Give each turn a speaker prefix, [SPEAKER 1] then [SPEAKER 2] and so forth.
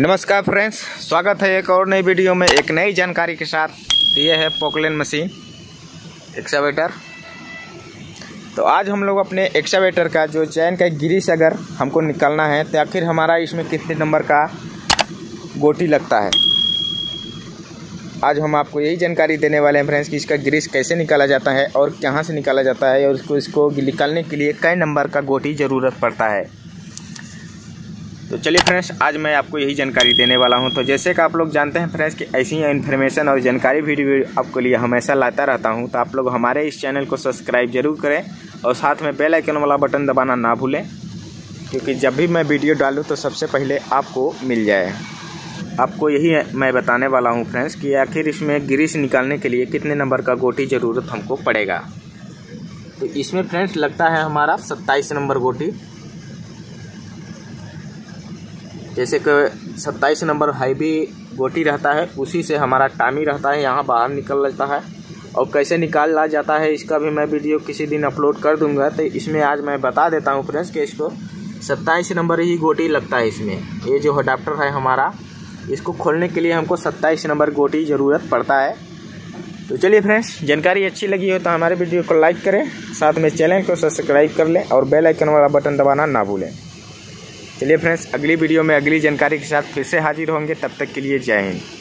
[SPEAKER 1] नमस्कार फ्रेंड्स, स्वागत है एक और नई वीडियो में एक नई जानकारी के साथ। ये है पोकलेन मशीन एक्सकावेटर। तो आज हम लोग अपने एक्सकावेटर का जो चैन का ग्रीस अगर हमको निकालना है तो आखिर हमारा इसमें कितने नंबर का गोटी लगता है, आज हम आपको यही जानकारी देने वाले हैं फ्रेंड्स कि इसका ग्रीस कैसे निकाला जाता है और कहाँ से निकाला जाता है और इसको निकालने के लिए कई नंबर का गोटी ज़रूरत पड़ता है। तो चलिए फ्रेंड्स, आज मैं आपको यही जानकारी देने वाला हूं। तो जैसे कि आप लोग जानते हैं फ्रेंड्स कि ऐसी ही इन्फॉर्मेशन और जानकारी वीडियो आपको लिए हमेशा लाता रहता हूं। तो आप लोग हमारे इस चैनल को सब्सक्राइब जरूर करें और साथ में बेल आइकन वाला बटन दबाना ना भूलें, क्योंकि जब भी मैं वीडियो डालूं तो सबसे पहले आपको मिल जाए। आपको यही मैं बताने वाला हूँ फ्रेंड्स कि आखिर इसमें ग्रीस निकालने के लिए कितने नंबर का गोटी ज़रूरत हमको पड़ेगा। तो इसमें फ्रेंड्स लगता है हमारा 27 नंबर गोटी। जैसे कि 27 नंबर हैवी गोटी रहता है, उसी से हमारा टामी रहता है, यहाँ बाहर निकल जाता है। और कैसे निकाला जाता है इसका भी मैं वीडियो किसी दिन अपलोड कर दूंगा। तो इसमें आज मैं बता देता हूँ फ्रेंड्स कि इसको 27 नंबर ही गोटी लगता है। इसमें ये जो अडाप्टर है हमारा, इसको खोलने के लिए हमको 27 नंबर गोटी ज़रूरत पड़ता है। तो चलिए फ्रेंड्स, जानकारी अच्छी लगी हो तो हमारे वीडियो को लाइक करें, साथ में चैनल को सब्सक्राइब कर लें और बेल आइकन वाला बटन दबाना ना भूलें। चलिए फ्रेंड्स, अगली वीडियो में अगली जानकारी के साथ फिर से हाजिर होंगे। तब तक के लिए जय हिंद।